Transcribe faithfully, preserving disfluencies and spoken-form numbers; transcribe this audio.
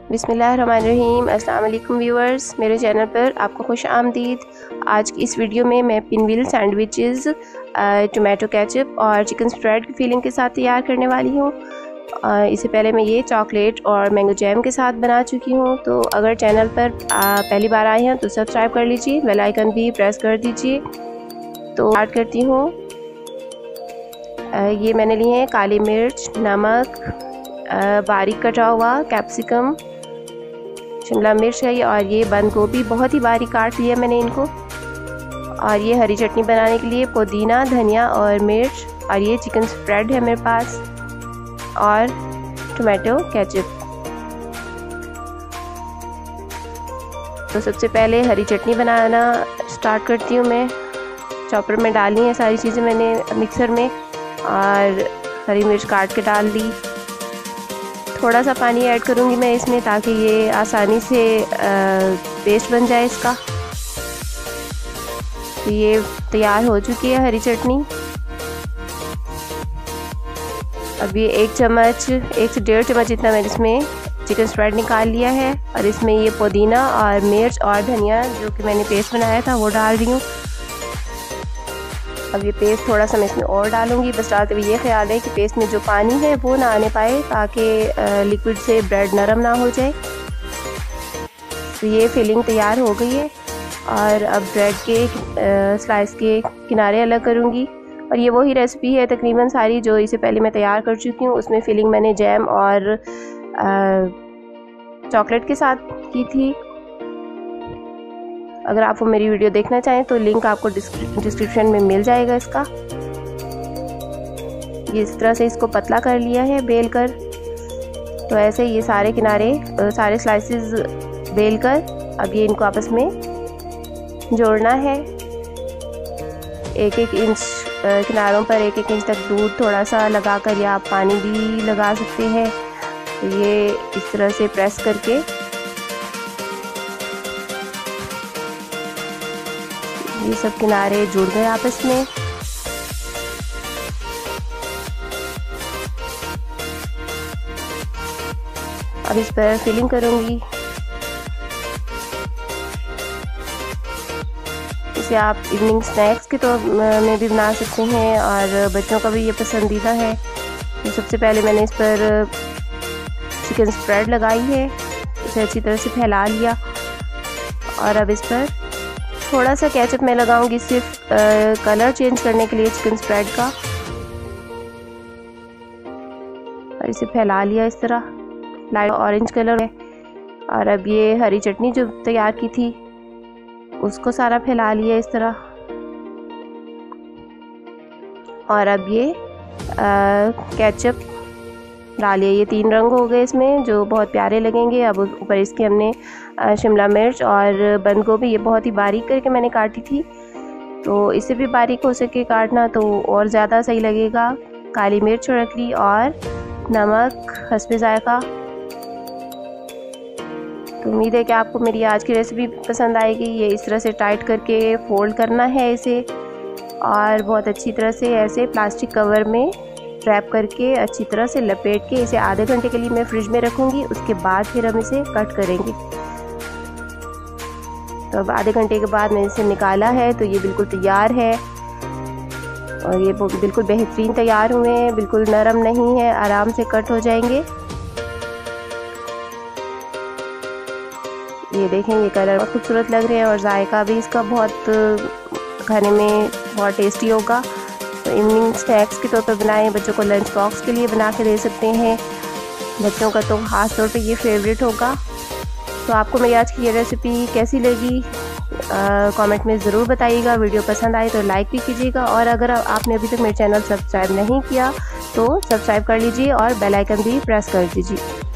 बिस्मिल्लाहिर्रहमानिर्रहीम। अस्सलाम वालेकुम व्यूअर्स, मेरे चैनल पर आपको खुश आमदीद। आज की इस वीडियो में मैं पिनव्हील सैंडविचेस टोमेटो केचप और चिकन स्प्रेड की फीलिंग के साथ तैयार करने वाली हूँ। इससे पहले मैं ये चॉकलेट और मैंगो जैम के साथ बना चुकी हूँ। तो अगर चैनल पर आ, पहली बार आए हैं तो सब्सक्राइब कर लीजिए, बेल आइकन भी प्रेस कर दीजिए। तो स्टार्ट करती हूँ। ये मैंने लिए हैं काली मिर्च, नमक, बारीक कटा हुआ कैप्सिकम, शिमला मिर्च है और ये बंद गोभी बहुत ही बारीक काट लिया मैंने इनको। और ये हरी चटनी बनाने के लिए पुदीना, धनिया और मिर्च, और ये चिकन स्प्रेड है मेरे पास, और टोमेटो केचप। तो सबसे पहले हरी चटनी बनाना स्टार्ट करती हूँ मैं। चॉपर में डालनी है सारी चीज़ें मैंने मिक्सर में, और हरी मिर्च काट के डाल दी। थोड़ा सा पानी ऐड करूँगी मैं इसमें ताकि ये आसानी से पेस्ट बन जाए इसका। तो ये तैयार हो चुकी है हरी चटनी। अब ये एक चम्मच एक से डेढ़ चम्मच इतना मैंने इसमें चिकन स्प्रेड निकाल लिया है, और इसमें ये पुदीना और मिर्च और धनिया जो कि मैंने पेस्ट बनाया था वो डाल रही हूँ। अब ये पेस्ट थोड़ा सा मैं इसमें और डालूंगी। बस डालते हुए ये ख्याल है कि पेस्ट में जो पानी है वो ना आने पाए, ताकि लिक्विड से ब्रेड नरम ना हो जाए। तो ये फिलिंग तैयार हो गई है, और अब ब्रेड के स्लाइस के किनारे अलग करूँगी। और ये वही रेसिपी है तकरीबन सारी जो इससे पहले मैं तैयार कर चुकी हूँ। उसमें फिलिंग मैंने जैम और चॉकलेट के साथ की थी। अगर आप वो मेरी वीडियो देखना चाहें तो लिंक आपको डिस्क्रिप्शन में मिल जाएगा इसका। ये इस तरह से इसको पतला कर लिया है बेल कर। तो ऐसे ये सारे किनारे सारे स्लाइसेस बेल कर अब ये इनको आपस में जोड़ना है। एक एक इंच किनारों पर एक एक इंच तक दूध थोड़ा सा लगा कर, या आप पानी भी लगा सकते हैं। तो ये इस तरह से प्रेस करके ये सब किनारे जुड़ गए आपस में। अब इस पर फिलिंग करूंगी। इसे आप इवनिंग स्नैक्स के तो में भी बना सकते हैं, और बच्चों का भी ये पसंदीदा है। तो सबसे पहले मैंने इस पर चिकन स्प्रेड लगाई है, इसे अच्छी तरह से फैला लिया। और अब इस पर थोड़ा सा केचप मैं लगाऊंगी सिर्फ कलर चेंज करने के लिए चिकन स्प्रेड का, और इसे फैला लिया इस तरह लाइट ऑरेंज कलर है। और अब ये हरी चटनी जो तैयार की थी उसको सारा फैला लिया इस तरह। और अब ये केचप डालिए। ये तीन रंग हो गए इसमें जो बहुत प्यारे लगेंगे। अब ऊपर इसके हमने शिमला मिर्च और बंद गोभी ये बहुत ही बारीक करके मैंने काटी थी, तो इससे भी बारीक हो सके काटना तो और ज़्यादा सही लगेगा। काली मिर्च छिड़क ली और नमक हस्बे जायका। तो उम्मीद है कि आपको मेरी आज की रेसिपी पसंद आएगी। ये इस तरह से टाइट करके फोल्ड करना है इसे, और बहुत अच्छी तरह से ऐसे प्लास्टिक कवर में रैप करके अच्छी तरह से लपेट के इसे आधे घंटे के लिए मैं फ्रिज में रखूँगी। उसके बाद फिर हम इसे कट करेंगे। तो अब आधे घंटे के बाद मैंने इसे निकाला है, तो ये बिल्कुल तैयार है, और ये बिल्कुल बेहतरीन तैयार हुए हैं। बिल्कुल नरम नहीं है, आराम से कट हो जाएंगे। ये देखें, ये कलर बहुत खूबसूरत लग रहे हैं, और जायका भी इसका बहुत खाने में बहुत टेस्टी होगा। तो इवनिंग स्नैक्स के तौर पर बनाएं, बच्चों को लंच बॉक्स के लिए बना के दे सकते हैं। बच्चों का तो ख़ास तौर पे ये फेवरेट होगा। तो आपको मेरी आज की ये रेसिपी कैसी लगी कमेंट में ज़रूर बताइएगा। वीडियो पसंद आए तो लाइक भी कीजिएगा, और अगर आपने अभी तक मेरे चैनल सब्सक्राइब नहीं किया तो सब्सक्राइब कर लीजिए और बेल आइकन भी प्रेस कर दीजिए।